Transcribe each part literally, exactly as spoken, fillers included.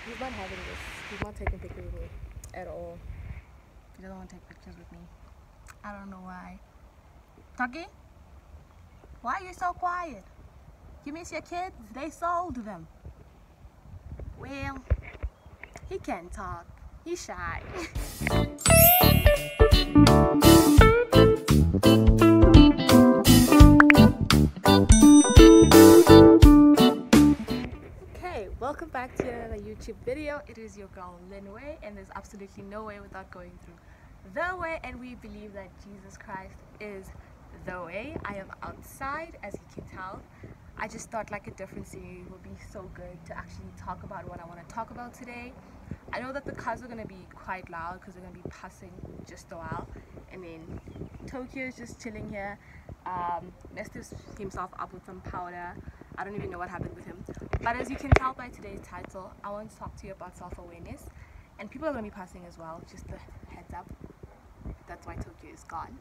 He's not having this. He's not taking pictures with me at all. He doesn't want to take pictures with me. I don't know why. Tucky? Why are you so quiet? You miss your kids? They sold them. Well, he can't talk. He's shy. Okay, welcome back to another YouTube video. It is your girl Linway, and there's absolutely no way without going through the way, and we believe that Jesus Christ is the way. I am outside, as you can tell. I just thought like a different scenery would be so good to actually talk about what I want to talk about today. I know that the cars are going to be quite loud because they're going to be passing just a while, and then Tokyo is just chilling here. Um, messed himself up with some powder. I don't even know what happened with him. But as you can tell by today's title, I want to talk to you about self-awareness, and people are going to be passing as well, just a heads up. That's why Tokyo is gone.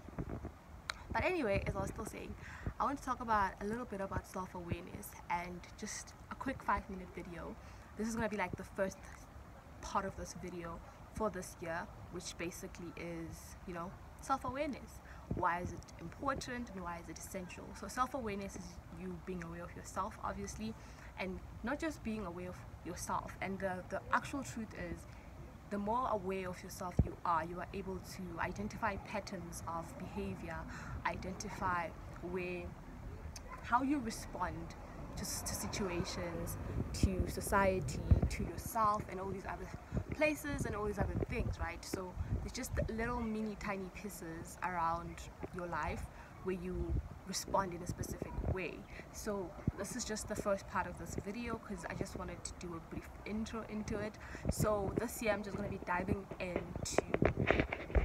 But anyway, as I was still saying, I want to talk about a little bit about self-awareness and just a quick five minute video. This is going to be like the first part of this video for this year, which basically is, you know, self-awareness. Why is it important and why is it essential? So self-awareness is you being aware of yourself, obviously, and not just being aware of yourself. And the, the actual truth is, the more aware of yourself you are, you are able to identify patterns of behavior, identify where, how you respond to, to situations, to society, to yourself, and all these other places and all these other things, right? So there's just little mini tiny pieces around your life where you respond in a specific way. So this is just the first part of this video because I just wanted to do a brief intro into it. So this year I'm just going to be diving into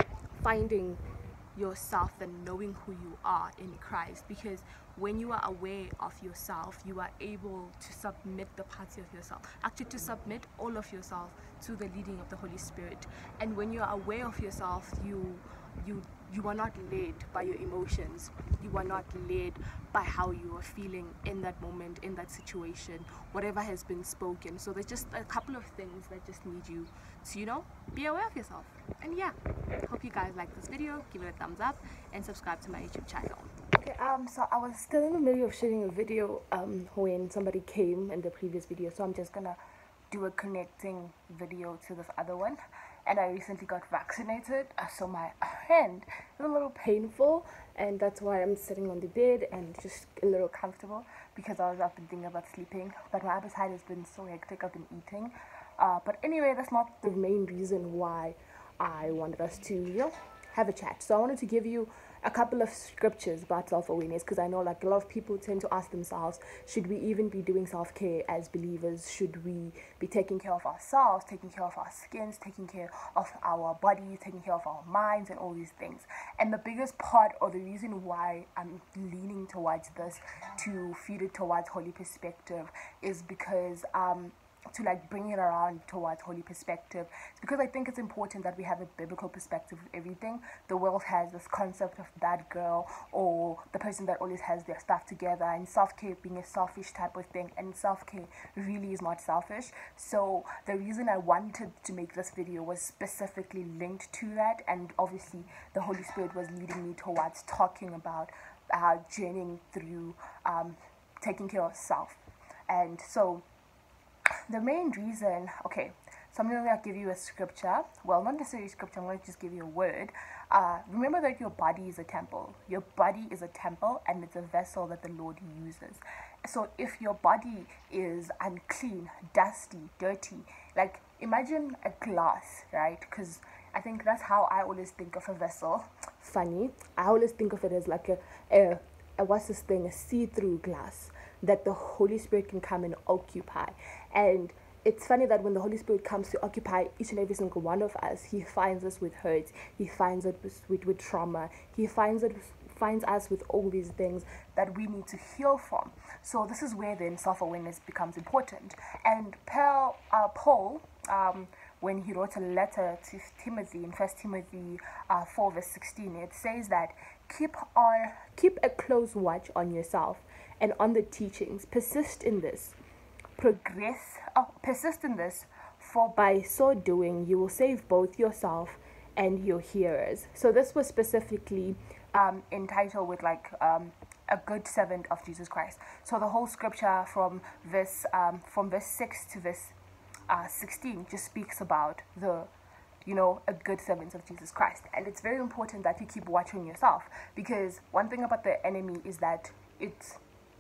finding yourself and knowing who you are in Christ, because when you are aware of yourself, you are able to submit the parts of yourself, actually to submit all of yourself to the leading of the Holy Spirit. And when you are aware of yourself, you you you are not led by your emotions, you are not led by how you are feeling in that moment, in that situation, whatever has been spoken. So there's just a couple of things that just need you to, you know, be aware of yourself. And yeah, hope you guys like this video, give it a thumbs up and subscribe to my YouTube channel. Okay, um, so I was still in the middle of shooting a video um, when somebody came in the previous video, so I'm just gonna do a connecting video to this other one. And I recently got vaccinated, uh, so my hand is a little painful, and that's why I'm sitting on the bed and just a little comfortable, because I was up and thinking about sleeping, but my appetite has been so hectic. I've been eating, uh, but anyway, that's not the main reason why I wanted us to, you know, have a chat. So I wanted to give you a couple of scriptures about self-awareness, because I know like a lot of people tend to ask themselves, should we even be doing self-care as believers? Should we be taking care of ourselves, taking care of our skins, taking care of our bodies, taking care of our minds, and all these things? And the biggest part, or the reason why I'm leaning towards this, to feed it towards holy perspective, is because um to like bring it around towards holy perspective, it's because I think it's important that we have a biblical perspective of everything. The world has this concept of that girl, or the person that always has their stuff together, and self-care being a selfish type of thing, and self-care really is not selfish. So the reason I wanted to make this video was specifically linked to that, and obviously the Holy Spirit was leading me towards talking about uh, journeying through um, taking care of self. And so the main reason, okay, so I'm going to give you a scripture. Well, not necessarily a scripture, I'm going to just give you a word. Uh, remember that your body is a temple. Your body is a temple, and it's a vessel that the Lord uses. So if your body is unclean, dusty, dirty, like imagine a glass, right? Because I think that's how I always think of a vessel. Funny, I always think of it as like a, a, a what's this thing, a see-through glass that the Holy Spirit can come and occupy. And it's funny that when the Holy Spirit comes to occupy each and every single one of us, he finds us with hurt, he finds us with, with, with trauma, he finds it finds us with all these things that we need to heal from. So this is where then self-awareness becomes important. And Paul, uh, Paul um, when he wrote a letter to Timothy in First Timothy uh, four verse sixteen, it says that keep on keep a close watch on yourself and on the teachings. Persist in this. Progress. Oh, persist in this. for by so doing you will save both yourself and your hearers. So this was specifically um, entitled with like um, a good servant of Jesus Christ. So the whole scripture from verse um, from verse six to verse uh, sixteen just speaks about the you know, a good servant of Jesus Christ. And it's very important that you keep watching yourself, because one thing about the enemy is that it's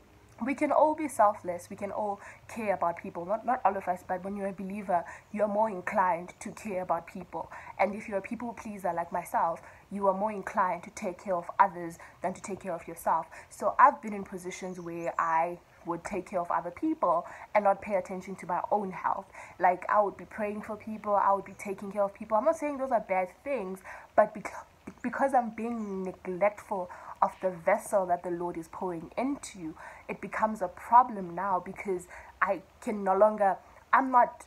we can all be selfless, we can all care about people, not not all of us, but when you're a believer, you're more inclined to care about people. And if you're a people pleaser like myself, you are more inclined to take care of others than to take care of yourself. So I've been in positions where I would take care of other people and not pay attention to my own health. Like, I would be praying for people, I would be taking care of people. I'm not saying those are bad things, but because because I'm being neglectful of the vessel that the Lord is pouring into, it becomes a problem now, because I can no longer, I'm not,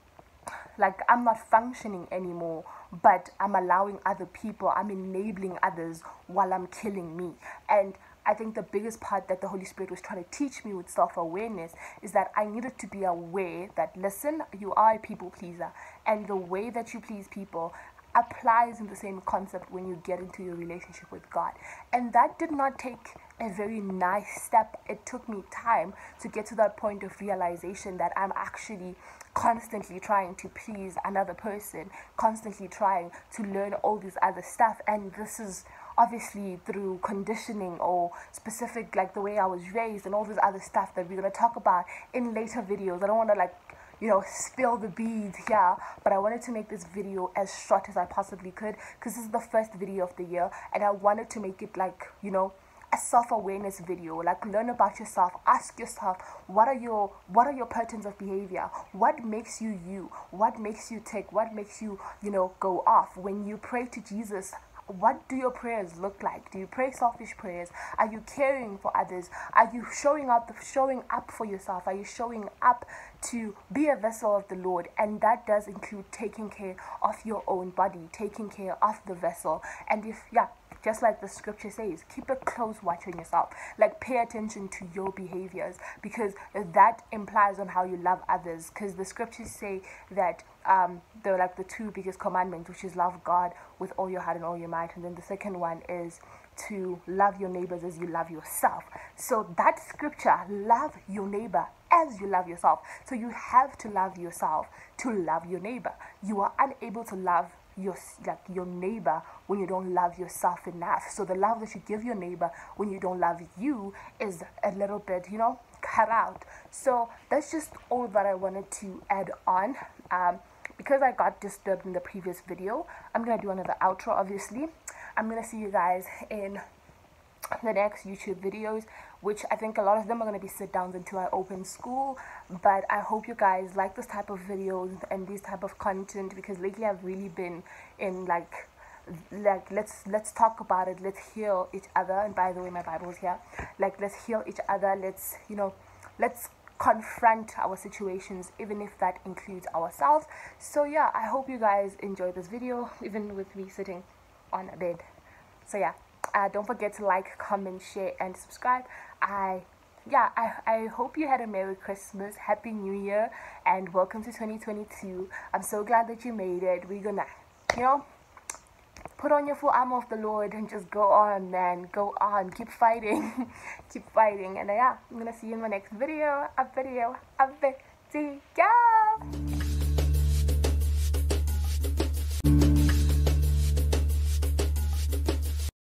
like, I'm not functioning anymore, but I'm allowing other people, I'm enabling others while I'm killing me. And I think the biggest part that the Holy Spirit was trying to teach me with self-awareness is that I needed to be aware that, listen, you are a people pleaser, and the way that you please people applies in the same concept when you get into your relationship with God. And that did not take a very nice step. It took me time to get to that point of realization that I'm actually constantly trying to please another person, constantly trying to learn all this other stuff. And this is obviously through conditioning or specific, like the way I was raised and all this other stuff that we're going to talk about in later videos. I don't want to like you know, spill the beads here, but I wanted to make this video as short as I possibly could, because this is the first video of the year, and I wanted to make it like, you know, a self-awareness video. Like, learn about yourself, ask yourself, what are your what are your patterns of behavior, what makes you you, what makes you tick, what makes you, you know, go off. When you pray to Jesus, what do your prayers look like? Do you pray selfish prayers? Are you caring for others? Are you showing up showing up for yourself? Are you showing up to be a vessel of the Lord? And that does include taking care of your own body, taking care of the vessel. And if, yeah, just like the scripture says, keep a close watch on yourself. Like, pay attention to your behaviors, because that implies on how you love others. Because the scriptures say that um, they're like the two biggest commandments, which is love God with all your heart and all your might. And then the second one is to love your neighbors as you love yourself. So that scripture, love your neighbor as you love yourself. So you have to love yourself to love your neighbor. You are unable to love your like your neighbor when you don't love yourself enough. So the love that you give your neighbor when you don't love you is a little bit, you know, cut out. So that's just all that I wanted to add on. Um, because I got disturbed in the previous video, I'm gonna do another outro. Obviously, I'm gonna see you guys in the next YouTube videos, which I think a lot of them are going to be sit downs until I open school. But I hope you guys like this type of videos and this type of content, because lately I've really been in like like let's let's talk about it, let's heal each other. And by the way, my Bible's here. Like, let's heal each other, let's, you know, let's confront our situations, even if that includes ourselves. So yeah, I hope you guys enjoyed this video, even with me sitting on a bed. So yeah, Uh, don't forget to like, comment, share, and subscribe. I, yeah, I, I hope you had a Merry Christmas, Happy New Year, and welcome to twenty twenty-two. I'm so glad that you made it. We're gonna, you know, put on your full armor of the Lord and just go on, man. Go on. Keep fighting. Keep fighting. And uh, yeah, I'm gonna see you in my next video. A video. A video.